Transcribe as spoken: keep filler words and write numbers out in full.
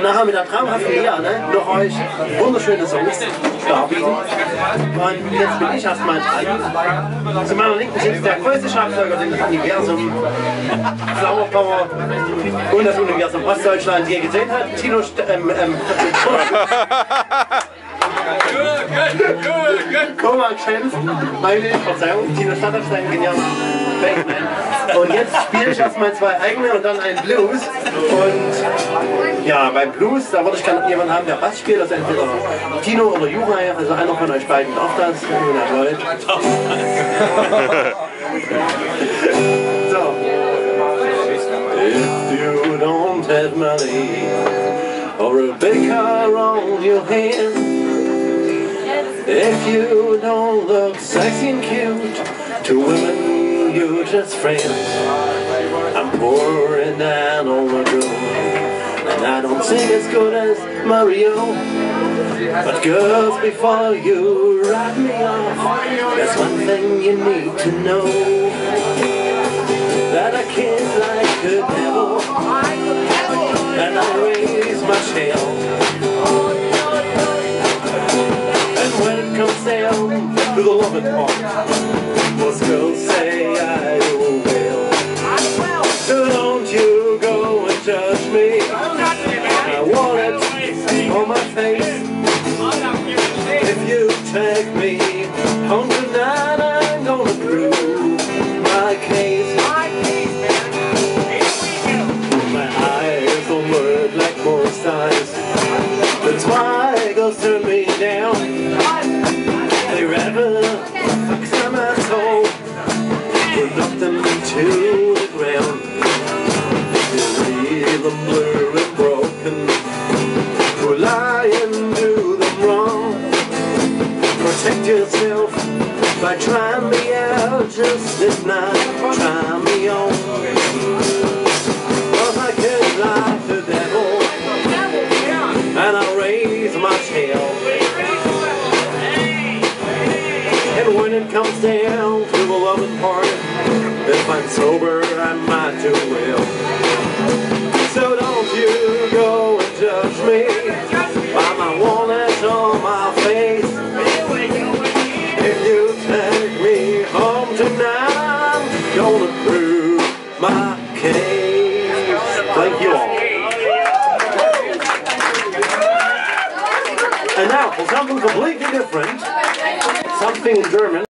nachher mit der traumhaften Lia, ne, noch euch wunderschöne Songs darbieten. Und jetzt bin ich erstmal dran. Zu meiner Linken sitzt der größte Schlagzeuger, den das Universum Flower Power und das Universum Ostdeutschland je gesehen hat. Tino St ähm, ähm, Kovac Schenz, meine Verzeihung, Tino Stadterstein, genial. Und jetzt spiele ich erstmal zwei eigene und dann einen Blues. Und ja, beim Blues, da würde ich gerne jemanden haben, der Bass spielt, also entweder Tino oder Juraj, also einer von euch beiden darf das. So. If you don't have money or a big car on your hand, if you don't look sexy and cute to women, you're just friends. I'm pouring down on my drum, and I don't sing as good as Mario, but girls, before you write me off, there's one thing you need to know, that I kiss like a devil, and I raise my shell. Comes down to the loving part, most girls say I do well. So don't you go and judge me. I want it on my face. If you take me home tonight, I'm gonna prove my case. My eyes don't work like most eyes. That's why girls turn me down. They rather fuck some asshole or knock them to the ground. You leave them blue and broken, or lie and do them wrong. Protect yourself by trying me out just this night. Try me on, 'cause I can like the devil, and I'll raise my tail. And when it comes down to the loving part, if I'm sober, I might do well. So don't you go and judge me by my wallet on my face. If you take me home tonight, I'm gonna prove my case. Thank you all. And now for something completely different, something in German.